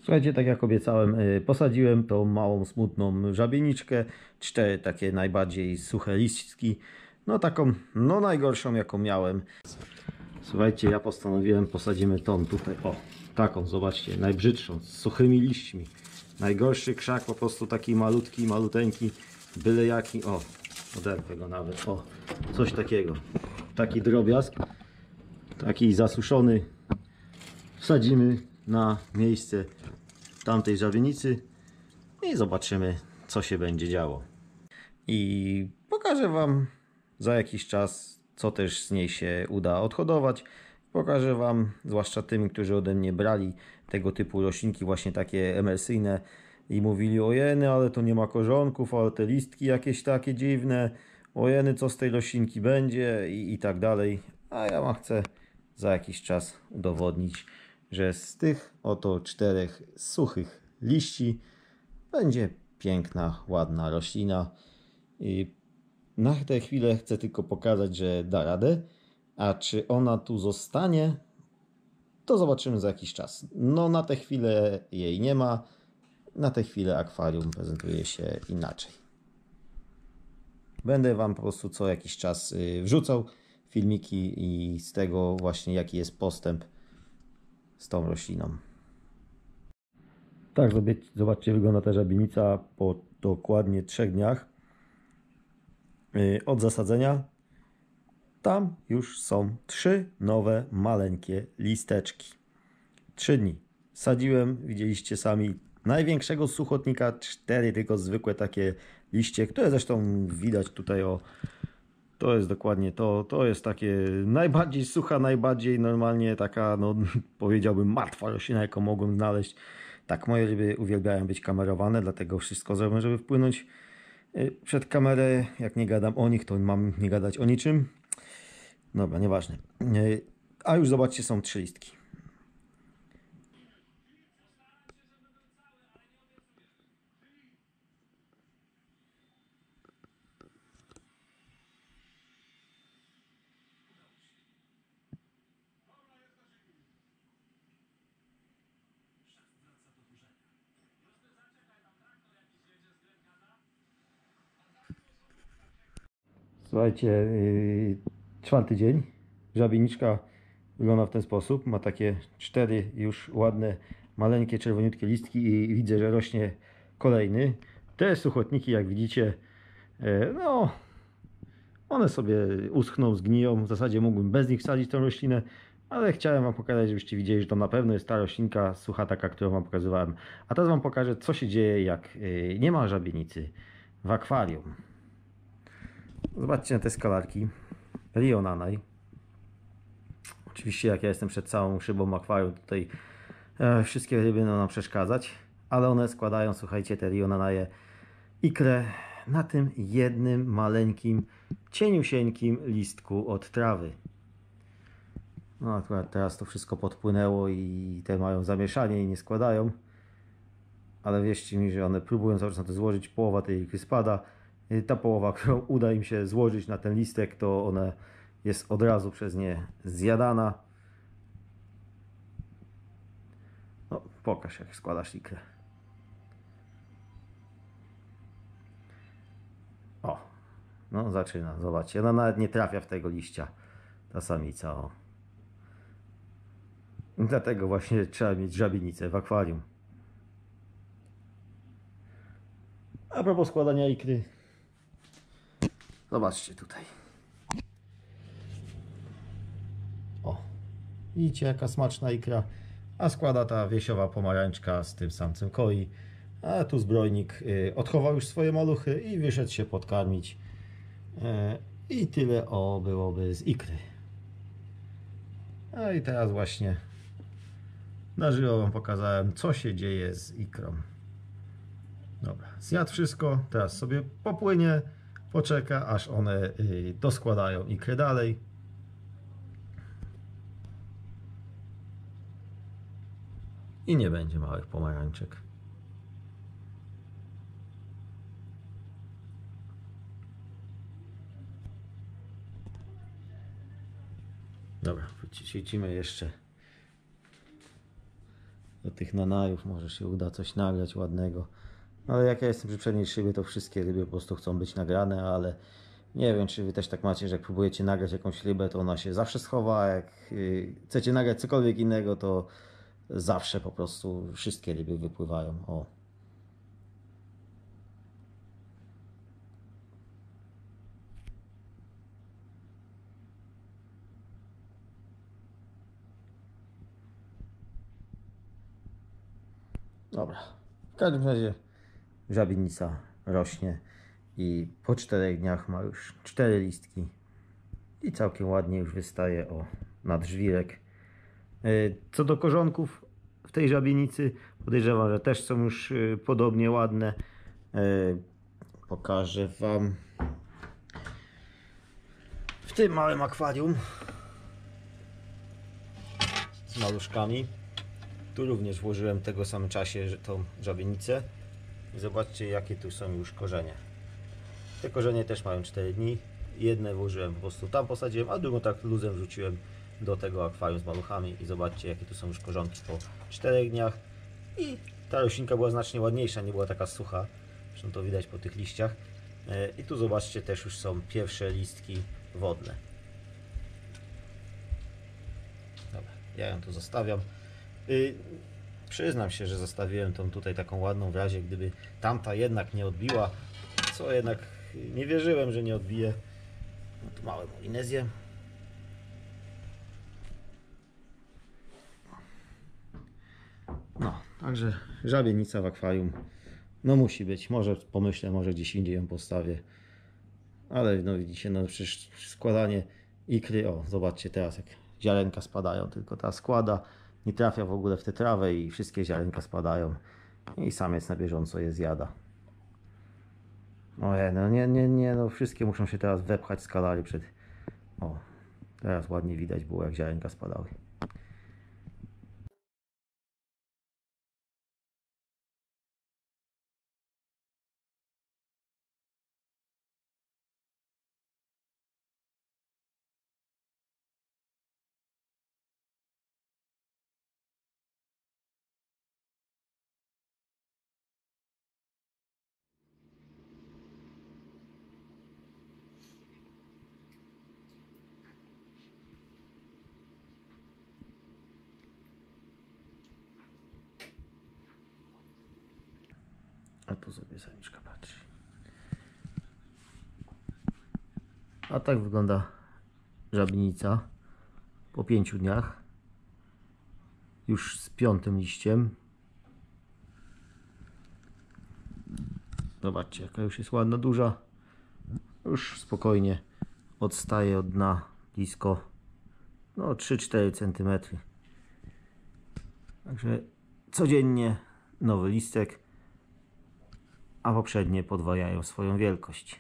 Słuchajcie, tak jak obiecałem, posadziłem tą małą, smutną żabieniczkę. 4 takie najbardziej suche listki. No taką, no najgorszą jaką miałem. Słuchajcie, ja postanowiłem, posadzimy tą tutaj, o, taką, zobaczcie, najbrzydszą, z suchymi liśćmi. Najgorszy krzak, po prostu taki malutki, maluteńki, byle jaki, o, oderwę go nawet, o, coś takiego. Taki drobiazg, taki zasuszony. Wsadzimy na miejsce tamtej żabienicy i zobaczymy, co się będzie działo. I pokażę Wam za jakiś czas, co też z niej się uda odhodować. Pokażę Wam, zwłaszcza tym, którzy ode mnie brali tego typu roślinki, właśnie takie emersyjne i mówili: ojeny, ale to nie ma korzonków, ale te listki jakieś takie dziwne, ojeny, co z tej roślinki będzie i tak dalej. A ja Wam chcę za jakiś czas udowodnić, że z tych oto 4 suchych liści będzie piękna, ładna roślina. I na tę chwilę chcę tylko pokazać, że da radę, a czy ona tu zostanie, to zobaczymy za jakiś czas. No na tę chwilę jej nie ma, na tę chwilę akwarium prezentuje się inaczej. Będę Wam po prostu co jakiś czas wrzucał filmiki i z tego właśnie jaki jest postęp z tą rośliną. Tak, zobaczcie, wygląda ta żabienica po dokładnie 3 dniach od zasadzenia. Tam już są 3 nowe, maleńkie listeczki. 3 dni. Sadziłem, widzieliście sami, największego suchotnika, 4 tylko zwykłe takie liście, które zresztą widać tutaj, o, to jest dokładnie to. To jest takie najbardziej sucha, najbardziej normalnie taka, no powiedziałbym, martwa roślina, jaką mogłem znaleźć. Tak, moje ryby uwielbiają być kamerowane, dlatego wszystko zrobię, żeby wpłynąć przed kamerę. Jak nie gadam o nich, to mam nie gadać o niczym. Dobra, nieważne. A już zobaczcie, są 3 listki. Słuchajcie, 4. dzień. Żabieniczka wygląda w ten sposób. Ma takie 4 już ładne, maleńkie, czerwoniutkie listki i widzę, że rośnie kolejny. Te suchotniki, jak widzicie, no, one sobie uschną, zgniją. W zasadzie mógłbym bez nich wsadzić tą roślinę, ale chciałem Wam pokazać, żebyście widzieli, że to na pewno jest ta roślinka sucha, taka, którą Wam pokazywałem. A teraz Wam pokażę, co się dzieje, jak nie ma żabienicy w akwarium. Zobaczcie na te skalarki. Rionanai. Oczywiście jak ja jestem przed całą szybą akwarium, tutaj wszystkie ryby będą nam przeszkadzać, ale one składają, słuchajcie, te Rionanaje ikrę na tym jednym maleńkim, cieniusieńkim listku od trawy. No akurat teraz to wszystko podpłynęło i te mają zamieszanie i nie składają, ale wierzcie mi, że one próbują cały czas na to złożyć, połowa tej ikry spada. Ta połowa, którą uda im się złożyć na ten listek, to ona jest od razu przez nie zjadana. No, pokaż, jak składasz ikrę. O, no zaczyna, zobaczcie, ona nawet nie trafia w tego liścia, ta samica, o. Dlatego właśnie trzeba mieć żabienicę w akwarium. A propos składania ikry, zobaczcie tutaj. O, widzicie, jaka smaczna ikra. A składa ta wiesiowa pomarańczka z tym samcem koi. A tu zbrojnik odchował już swoje maluchy i wyszedł się podkarmić. I tyle byłoby z ikry. No i teraz właśnie na żywo Wam pokazałem, co się dzieje z ikrą. Dobra, zjadł wszystko, teraz sobie popłynie, poczeka, aż one doskładają ikrę dalej. I nie będzie małych pomarańczek. Dobra, świecimy jeszcze do tych nanajów, może się uda coś nagrać ładnego. Ale jak ja jestem przy przedniej szybie, to wszystkie ryby po prostu chcą być nagrane, ale nie wiem, czy wy też tak macie, że jak próbujecie nagrać jakąś rybę, to ona się zawsze schowa, a jak chcecie nagrać cokolwiek innego, to zawsze po prostu wszystkie ryby wypływają. O. Dobra. W każdym razie żabienica rośnie i po 4 dniach ma już 4 listki i całkiem ładnie już wystaje nad żwirek. Co do korzonków w tej żabienicy, podejrzewam, że też są już podobnie ładne. Pokażę wam w tym małym akwarium z maluszkami. Tu również włożyłem w tego samym czasie tą żabienicę. I zobaczcie, jakie tu są już korzenie. Te korzenie też mają 4 dni. Jedne włożyłem po prostu tam, posadziłem, a drugą tak luzem wrzuciłem do tego akwarium z maluchami. I zobaczcie, jakie tu są już korzonki po 4 dniach. I ta roślinka była znacznie ładniejsza, nie była taka sucha. Zresztą to widać po tych liściach. I tu zobaczcie, też już są pierwsze listki wodne. Dobra, ja ją tu zostawiam. Przyznam się, że zostawiłem tą tutaj taką ładną w razie, gdyby tamta jednak nie odbiła, co jednak nie wierzyłem, że nie odbije. No tu małe Molinezje. No, także żabienica w akwarium. No musi być, może pomyślę, może gdzieś indziej ją postawię. Ale no widzicie, no przecież składanie ikry, o zobaczcie teraz jak ziarenka spadają, tylko ta składa, nie trafia w ogóle w tę trawę i wszystkie ziarenka spadają i samiec na bieżąco je zjada. Ojej, no nie, no wszystkie muszą się teraz wepchać z kalary przed... O, teraz ładnie widać było, jak ziarenka spadały. A tu sobie samiczka patrzy. A tak wygląda żabienica po 5 dniach. Już z 5. liściem. Zobaczcie, jaka już jest ładna, duża. Już spokojnie odstaje od dna blisko no 3-4 cm. Także codziennie nowy listek, a poprzednie podwajają swoją wielkość.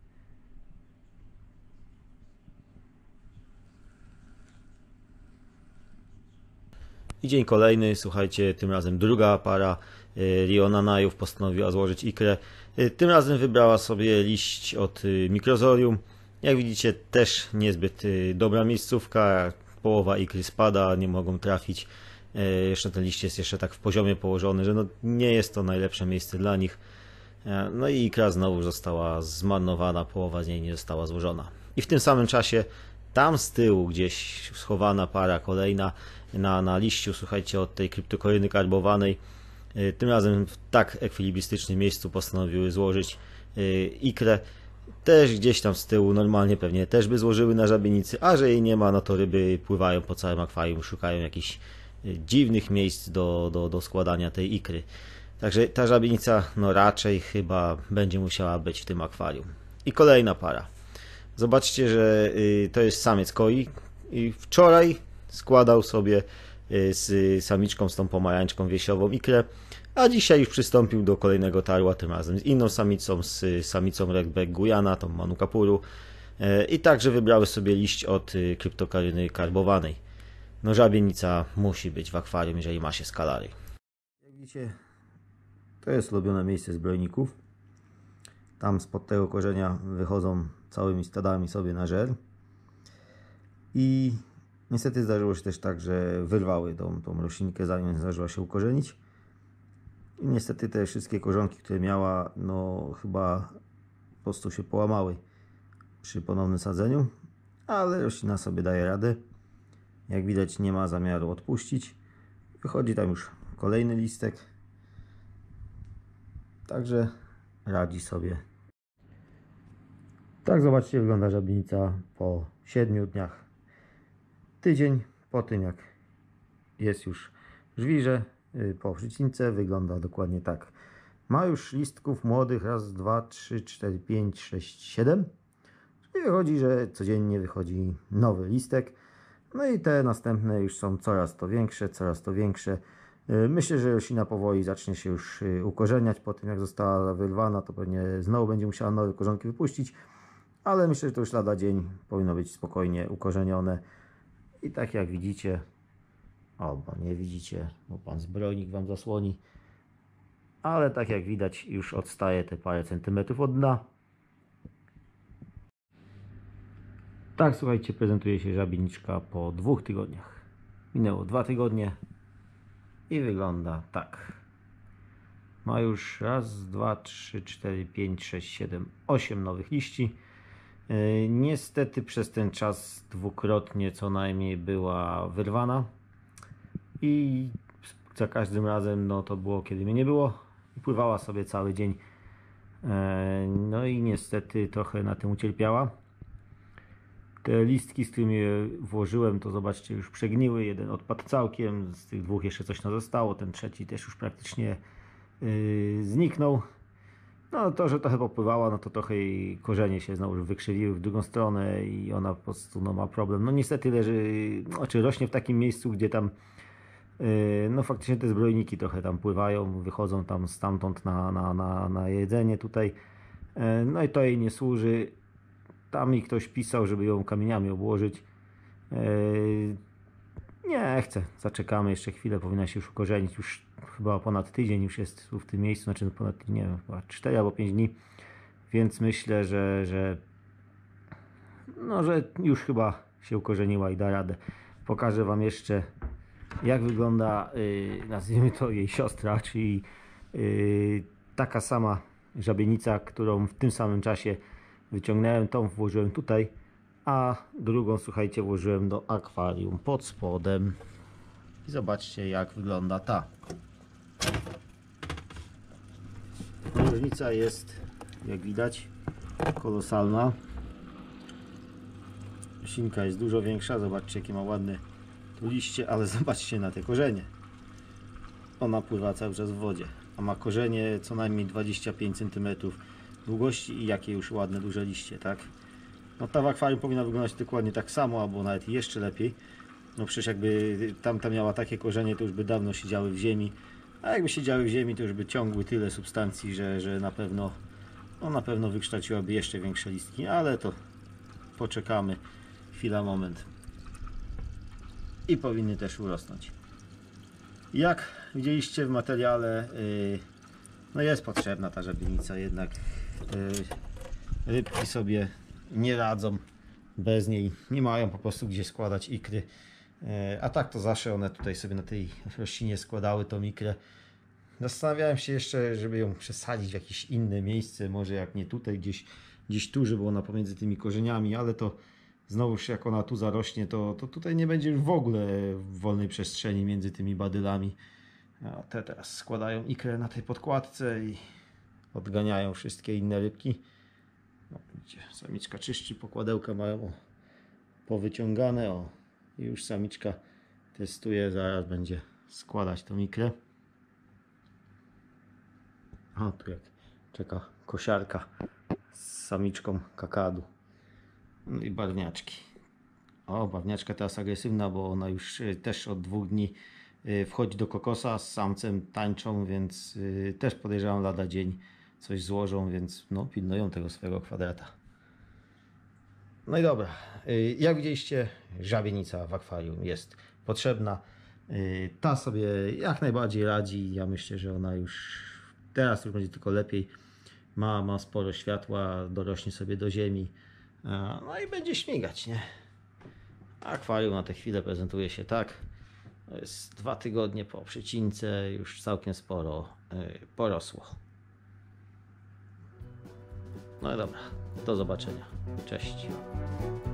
I dzień kolejny, słuchajcie, tym razem druga para rionanajów postanowiła złożyć ikrę. Tym razem wybrała sobie liść od Microzorium. Jak widzicie, też niezbyt dobra miejscówka, połowa ikry spada, nie mogą trafić. Jeszcze ten liść jest jeszcze tak w poziomie położony, że no nie jest to najlepsze miejsce dla nich. No i ikra znowu została zmarnowana, połowa z niej nie została złożona. I w tym samym czasie tam z tyłu gdzieś schowana para kolejna na liściu, słuchajcie, od tej kryptokoryny karbowanej. Tym razem w tak ekwilibrystycznym miejscu postanowiły złożyć ikrę. Też gdzieś tam z tyłu normalnie pewnie też by złożyły na żabienicy, a że jej nie ma, no to ryby pływają po całym akwarium, szukają jakichś dziwnych miejsc do składania tej ikry. Także ta żabienica no raczej chyba będzie musiała być w tym akwarium. I kolejna para. Zobaczcie, że to jest samiec koi i wczoraj składał sobie z samiczką, z tą pomarańczką wiesiową ikrę, a dzisiaj już przystąpił do kolejnego tarła, tym razem z inną samicą, z samicą Redback Guyana, tą Manukapuru, i także wybrały sobie liść od kryptokaryny karbowanej. No żabienica musi być w akwarium, jeżeli ma się skalary. Jak widzicie, to jest ulubione miejsce zbrojników. Tam spod tego korzenia wychodzą całymi stadami sobie na żer. I Niestety zdarzyło się też tak, że wyrwały tą roślinkę, zanim zdążyła się ukorzenić. I niestety te wszystkie korzonki, które miała, no chyba po prostu się połamały przy ponownym sadzeniu. Ale roślina sobie daje radę. Jak widać, nie ma zamiaru odpuścić. Wychodzi tam już kolejny listek. Także radzi sobie. Tak, zobaczcie, wygląda żabienica po 7 dniach. Tydzień po tym, jak jest już żwirze po przycince, wygląda dokładnie tak. Ma już listków młodych, raz, dwa, 3, 4, 5, 6, 7. Czyli wychodzi, że codziennie wychodzi nowy listek. No i te następne już są coraz to większe, coraz to większe. Myślę, że roślina powoli zacznie się już ukorzeniać. Po tym, jak została wyrwana, to pewnie znowu będzie musiała nowe korzonki wypuścić. Ale myślę, że to już lada dzień powinno być spokojnie ukorzenione. I tak jak widzicie, albo nie widzicie, bo pan zbrojnik wam zasłoni, ale tak jak widać, już odstaje te parę centymetrów od dna. Tak, słuchajcie, prezentuje się żabieniczka po 2 tygodniach. Minęło 2 tygodnie i wygląda tak. Ma już raz, 2, 3, 4, 5, 6, 7, 8 nowych liści. Niestety przez ten czas dwukrotnie co najmniej była wyrwana i za każdym razem no to było, kiedy mnie nie było, i pływała sobie cały dzień. No i niestety trochę na tym ucierpiała. Te listki, z którymi je włożyłem, to zobaczcie, już przegniły. Jeden odpadł całkiem, z tych 2 jeszcze coś zostało, ten trzeci też już praktycznie zniknął. No to, że trochę popływała, no to trochę jej korzenie się znowu wykrzywiły w drugą stronę i ona po prostu no, ma problem. No niestety leży, znaczy rośnie w takim miejscu, gdzie tam no faktycznie te zbrojniki trochę tam pływają, wychodzą tam stamtąd na jedzenie tutaj. No i to jej nie służy. Tam mi ktoś pisał, żeby ją kamieniami obłożyć. Nie chcę, zaczekamy jeszcze chwilę, powinna się już ukorzenić. Już chyba ponad tydzień już jest tu w tym miejscu, znaczy ponad, nie wiem, chyba 4 albo 5 dni. Więc myślę, że już chyba się ukorzeniła i da radę. Pokażę wam jeszcze, jak wygląda, nazwijmy to, jej siostra, czyli taka sama żabienica, którą w tym samym czasie wyciągnąłem, tą włożyłem tutaj, a drugą, słuchajcie, włożyłem do akwarium pod spodem. I zobaczcie, jak wygląda ta. Różnica jest, jak widać, kolosalna. Roślinka jest dużo większa, zobaczcie, jakie ma ładne tu liście, ale zobaczcie na te korzenie. Ona pływa cały czas w wodzie, a ma korzenie co najmniej 25 cm długości i jakie już ładne, duże liście, tak? No ta w akwarium powinna wyglądać dokładnie tak samo, albo nawet jeszcze lepiej. No przecież jakby tamta miała takie korzenie, to już by dawno siedziały w ziemi. A jakby siedziały w ziemi, to już by ciągły tyle substancji, że na pewno wykształciłaby jeszcze większe listki, ale to poczekamy. Chwila, moment. I powinny też urosnąć. Jak widzieliście w materiale, no jest potrzebna ta żabienica, jednak rybki sobie nie radzą bez niej, nie mają po prostu gdzie składać ikry, a tak to zawsze one tutaj sobie na tej roślinie składały tą ikrę. Zastanawiałem się jeszcze, żeby ją przesadzić w jakieś inne miejsce, może jak nie tutaj, gdzieś tu, żeby ona pomiędzy tymi korzeniami, ale to znowuż jak ona tu zarośnie, to tutaj nie będzie już w ogóle wolnej przestrzeni między tymi badylami. A te teraz składają ikrę na tej podkładce i odganiają wszystkie inne rybki. No, widzicie, samiczka czyszczy, pokładełka mają powyciągane, o, i już samiczka testuje, zaraz będzie składać tą ikrę. O, tu jak czeka kosiarka z samiczką kakadu. No i barwniaczki. O, barwniaczka teraz agresywna, bo ona już też od 2 dni wchodzi do kokosa, z samcem tańczą, więc też podejrzewam, lada dzień coś złożą, więc no, pilnują tego swojego kwadrata. No i dobra, jak widzieliście, żabienica w akwarium jest potrzebna. Ta sobie jak najbardziej radzi. Ja myślę, że ona już teraz już będzie tylko lepiej. Ma sporo światła, dorośnie sobie do ziemi. No i będzie śmigać, nie? Akwarium na tę chwilę prezentuje się tak. To jest 2 tygodnie po przycince, już całkiem sporo porosło. No i dobra, do zobaczenia. Cześć.